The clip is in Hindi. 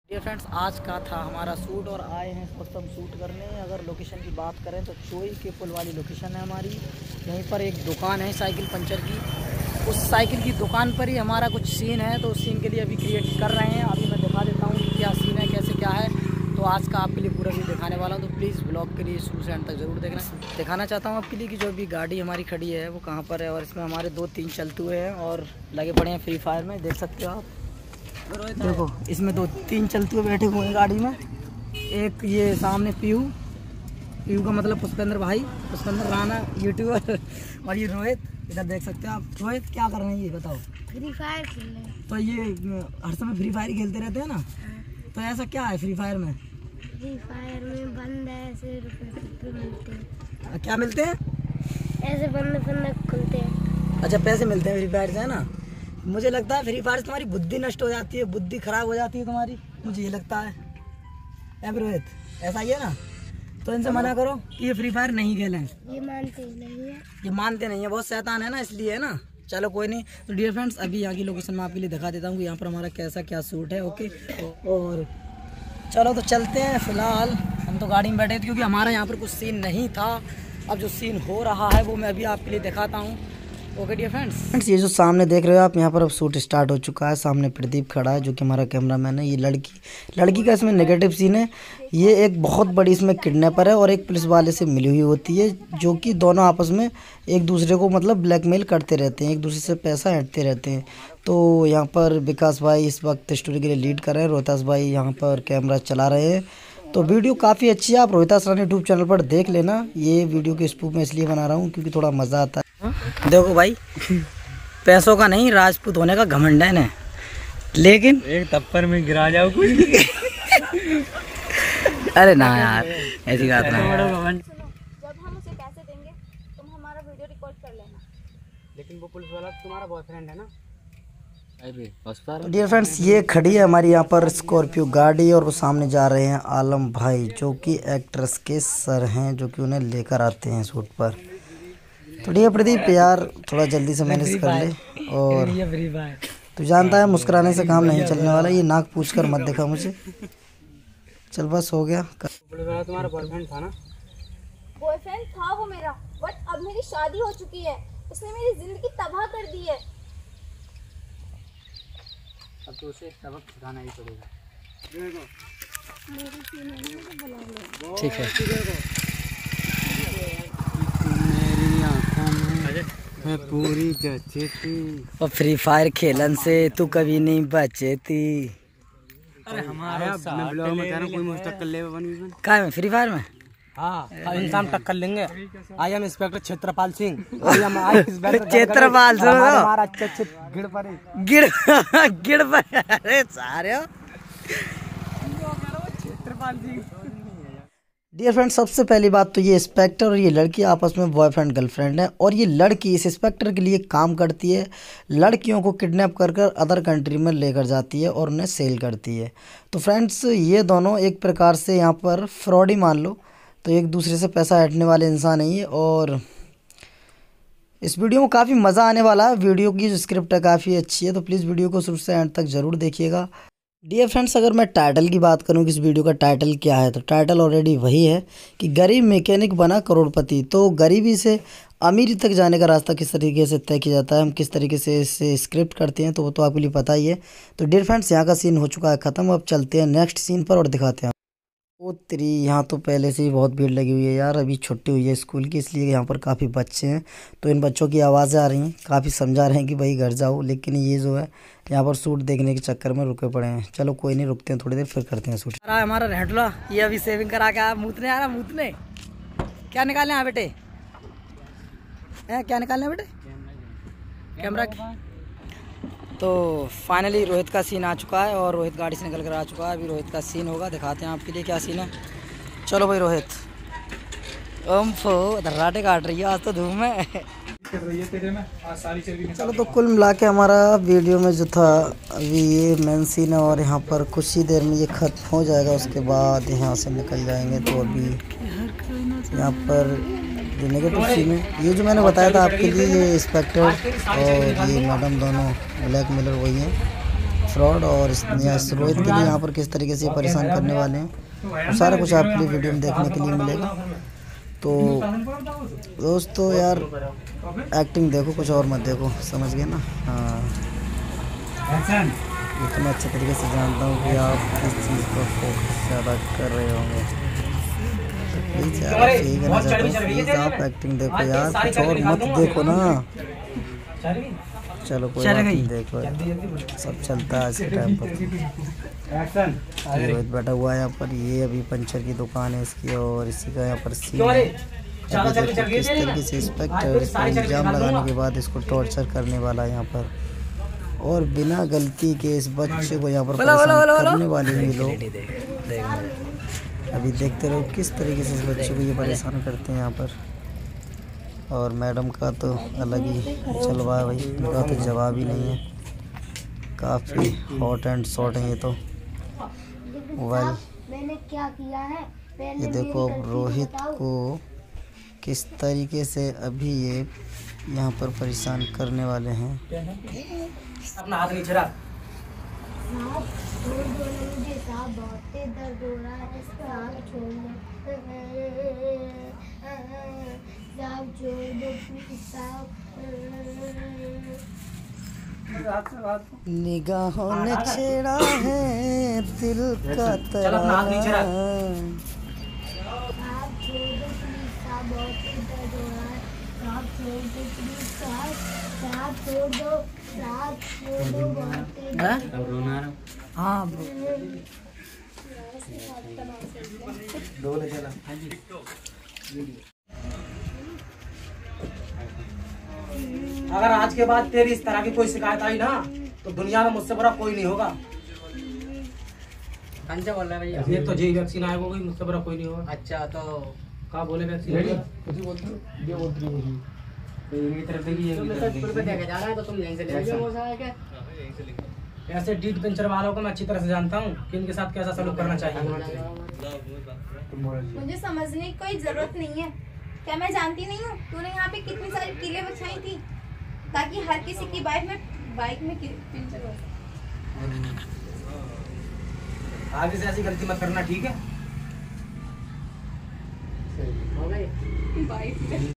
डियर फ्रेंड्स, आज का था हमारा शूट और आए हैं इस वक्त हम शूट करने। अगर लोकेशन की बात करें तो चोई के पुल वाली लोकेशन है हमारी। यहीं पर एक दुकान है साइकिल पंचर की, उस साइकिल की दुकान पर ही हमारा कुछ सीन है, तो उस सीन के लिए अभी क्रिएट कर रहे हैं। अभी मैं दिखा देता हूँ कि क्या सीन है, कैसे क्या है। तो आज का आपके लिए पूरा भी दिखाने वाला हूँ, तो प्लीज़ ब्लॉग के लिए शुरू से एंड तक ज़रूर देखना। दिखाना चाहता हूँ आपके लिए कि जो भी गाड़ी हमारी खड़ी है वो कहाँ पर है, और इसमें हमारे 2-3 चलते हुए हैं और लगे पड़े हैं फ्री फायर में। देख सकते हो आप, देखो इसमें 2-3 चलते हुए बैठे हुए हैं गाड़ी में। एक ये सामने पीयू का मतलब पुष्पेंद्र भाई, पुष्पेंद्र राणा यूट्यूबर, और ये रोहित इधर देख सकते हो आप। रोहित क्या कर रहे हैं ये बताओ? फ्री फायर खेल रहे हैं। तो ये हर समय फ्री फायर खेलते रहते हैं ना? तो ऐसा क्या है फ्री फायर में? फ्री फायर में बंद ऐसे रुपए मिलते हैं। क्या मिलते हैं? ऐसे बंद खुलते हैं। अच्छा, पैसे मिलते हैं फ्री फायर से, है ना? मुझे लगता है फ्री फायर से तुम्हारी बुद्धि नष्ट हो जाती है, बुद्धि खराब हो जाती है तुम्हारी, मुझे ये लगता है। रोहित ऐसा ही है ना? तो इनसे मना करो कि ये फ्री फायर नहीं खेलें। ये मानते नहीं है। ये मानते नहीं है, बहुत शैतान है ना, इसलिए है ना। चलो कोई नहीं। तो डियर फ्रेंड्स, अभी यहाँ की लोकेशन मैं आपके लिए दिखा देता हूँ कि यहाँ पर हमारा कैसा क्या शूट है। ओके, और चलो तो चलते हैं। फिलहाल हम तो गाड़ी में बैठे थे क्योंकि हमारा यहाँ पर कुछ सीन नहीं था। अब जो सीन हो रहा है वो मैं अभी आपके लिए दिखाता हूँ। ओके डियर फ्रेंड्स, ये जो सामने देख रहे हो आप, यहाँ पर अब शूट स्टार्ट हो चुका है। सामने प्रदीप खड़ा है जो कि हमारा कैमरामैन है। ये लड़की का इसमें नेगेटिव सीन है। ये एक बहुत बड़ी इसमें किडनैपर है और एक पुलिस वाले से मिली हुई होती है, जो कि दोनों आपस में एक दूसरे को मतलब ब्लैकमेल करते रहते हैं, एक दूसरे से पैसा ऐंठते रहते हैं। तो यहाँ पर विकास भाई इस वक्त स्टोरी के लिए लीड कर रहे हैं, रोहितास भाई यहाँ पर कैमरा चला रहे हैं। तो वीडियो काफ़ी अच्छी है, आप रोहितास राणा यूट्यूब चैनल पर देख लेना। ये वीडियो के स्पूफ में इसलिए बना रहा हूँ क्योंकि थोड़ा मज़ा आता है। देखो भाई, पैसों का नहीं राजपूत होने का घमंड है ना, लेकिन एक तप्पर में गिरा जाओ कुछ। अरे ना यार, ऐसी बात ना। जब हम उसे पैसे देंगे तुम हमारा वीडियो रिकॉर्ड कर लेना। लेकिन वो पुलिस वाला तुम्हारा बॉयफ्रेंड है ना? डियर फ्रेंड्स, ये खड़ी है हमारी यहाँ पर स्कॉर्पियो गाड़ी, और वो सामने जा रहे हैं आलम भाई जो कि एक्ट्रेस के सर हैं, जो कि उन्हें लेकर आते हैं शूट पर। तो डियर प्रदीप यार, थोड़ा जल्दी से मैनेज कर ले। और तू जानता है मुस्कुराने से काम नहीं चलने वाला, ये नाक पूछ कर मत देखा मुझे। चल बस हो गया। पुलिस वाला तुम्हारा बॉयफ्रेंड था ना? बॉयफ्रेंड था वो मेरा, बट अब मेरी शादी हो चुकी है। उसने मेरी जिंदगी तबाह कर दी है। अब तो उसे सबक सिखाना ही पड़ेगा। ठीक है। मैं पूरी जची थी और फ्री फायर खेलन से तू कभी नहीं बचे थी। अरे हमारा मैं ब्लॉग में कह रहा हूं, कोई मुझे टक्कर ले बन क्या में फ्री फायर में? हाँ, इंसान टक्कर लेंगे। I am inspector Kshetrapal Singh. Kshetrapal Singh हमारा अच्छे गिड़ पर गिड़ पर। अरे सारे क्षेत्रपाल सिंह। डियर फ्रेंड, सबसे पहली बात तो ये इंस्पेक्टर और ये लड़की आपस में बॉयफ्रेंड गर्लफ्रेंड है, और ये लड़की इस इंस्पेक्टर के लिए काम करती है। लड़कियों को किडनैप कर कर अदर कंट्री में लेकर जाती है और उन्हें सेल करती है। तो फ्रेंड्स, ये दोनों एक प्रकार से यहाँ पर फ्रॉड ही मान लो, तो एक दूसरे से पैसा ऐंठने वाले इंसान है ये। और इस वीडियो में काफ़ी मज़ा आने वाला है। वीडियो की जो स्क्रिप्ट है काफ़ी अच्छी है, तो प्लीज़ वीडियो को शुरू से एंड तक ज़रूर देखिएगा। डियर फ्रेंड्स, अगर मैं टाइटल की बात करूं कि इस वीडियो का टाइटल क्या है, तो टाइटल ऑलरेडी वही है कि गरीब मैकेनिक बना करोड़पति। तो गरीबी से अमीरी तक जाने का रास्ता किस तरीके से तय किया जाता है, हम किस तरीके से इसे स्क्रिप्ट करते हैं, तो वो तो आपके लिए पता ही है। तो डियर फ्रेंड्स, यहाँ का सीन हो चुका है ख़त्म। अब चलते हैं नेक्स्ट सीन पर और दिखाते हैं। ओ तेरी, यहाँ तो पहले से ही बहुत भीड़ लगी हुई है यार। अभी छुट्टी हुई है स्कूल की, इसलिए यहाँ पर काफ़ी बच्चे हैं। तो इन बच्चों की आवाज़ें आ रही हैं, काफ़ी समझा रहे हैं कि भाई घर जाओ, लेकिन ये जो है यहाँ पर शूट देखने के चक्कर में रुके पड़े हैं। चलो कोई नहीं, रुकते हैं थोड़ी देर, फिर करते हैं शूट। हमारा रेहटला ये अभी सेविंग करा के आया, मूतने आ रहा। मूतने क्या निकालने हैं बेटे? क्या निकालने हैं बेटे? कैमरा। तो फाइनली रोहित का सीन आ चुका है और रोहित गाड़ी से निकल कर आ चुका है। अभी रोहित का सीन होगा, दिखाते हैं आपके लिए क्या सीन है। चलो भाई रोहित। धर्राटे काट रही है आज तो धूम में। चलो तो कुल मिला के हमारा वीडियो में जो था अभी ये मेन सीन है, और यहाँ पर कुछ ही देर में ये ख़त्म हो जाएगा। उसके बाद यहाँ से निकल जाएंगे। तो अभी यहाँ पर जो नेगेटिव सीन है, ये जो मैंने बताया था आपके लिए, ये इंस्पेक्टर और ये मैडम दोनों ब्लैक मेलर वही हैं। फ्रॉड और इस रोहित के लिए यहाँ पर किस तरीके से परेशान करने वाले हैं, तो सारा कुछ आपके लिए वीडियो में देखने के लिए मिलेगा। तो दोस्तों यार एक्टिंग देखो, कुछ और मत देखो, समझ गए ना। हाँ, इतना अच्छे तरीके से जानता हूँ कि आप इस चीज़ पर फोकस ज़्यादा कर रहे होंगे, तो प्लीज़ यार यही कहना चाहता हूँ, प्लीज़ आप एक्टिंग देखो यार, कुछ और मत देखो ना। चलो कोई बात नहीं, देखो सब चलता है आज के टाइम पर। रोहित बैठा हुआ है यहाँ पर, ये अभी पंचर की दुकान है इसकी, और इसी का यहाँ पर सीन है। अभी देखो किस तरीके से इंस्पेक्टर इस पर इल्ज़ाम लगाने के बाद इसको टॉर्चर करने वाला है यहाँ पर, और बिना गलती के इस बच्चे को यहाँ पर परेशान करने वाले भी लोग। अभी देखते रहो किस तरीके से इस बच्चे को ये परेशान करते हैं यहाँ पर। और मैडम का तो अलग ही चलवा है भाई, इनका तो जवाब ही नहीं है, काफ़ी हॉट एंड शॉर्ट है ये तो। वेल मैंने क्या किया है? ये देखो अब रोहित को किस तरीके से अभी ये यहाँ पर परेशान करने वाले हैं। अपना हाथ नीचे रख। साहब छोड़ दो ना मुझे, साहब बहुत तेज दर्द हो रहा है, साहब छोड़ दो, साहब छोड़ दो प्लीज साहब। निगाहों ने छेड़ा है दिल का तराना, साहब छोड़ दो प्लीज साहब, बहुत तेज दर्द हो रहा है, साहब छोड़ दो प्लीज साहब, साहब छोड़ दो, साहब छोड़ दो, बहुत तेज हाँ अगर आज के बाद तेरी इस तरह की कोई शिकायत आई ना, तो दुनिया में मुझसे बड़ा कोई नहीं होगा। कंचा बोल रहा है भैया, ये तो जी वैक्सीन आया होगी, मुझसे बड़ा कोई नहीं होगा। अच्छा तो कहाँ बोले वैक्सीन? इनकी तरफ देखिए, जा रहा है तो तुम यहीं से ले क्या? ऐसे डीट पेंचर वालों को मैं अच्छी तरह से जानता हूँ कि इनके साथ कैसा सलूक करना चाहिए। मुझे समझने की कोई जरूरत नहीं है, क्या मैं जानती नहीं हूँ तूने यहाँ पे कितनी सारी कीलें बिछाई थी ताकि हर किसी की बाइक में पंचर हो। आगे से ऐसी गलती मत करना, ठीक है?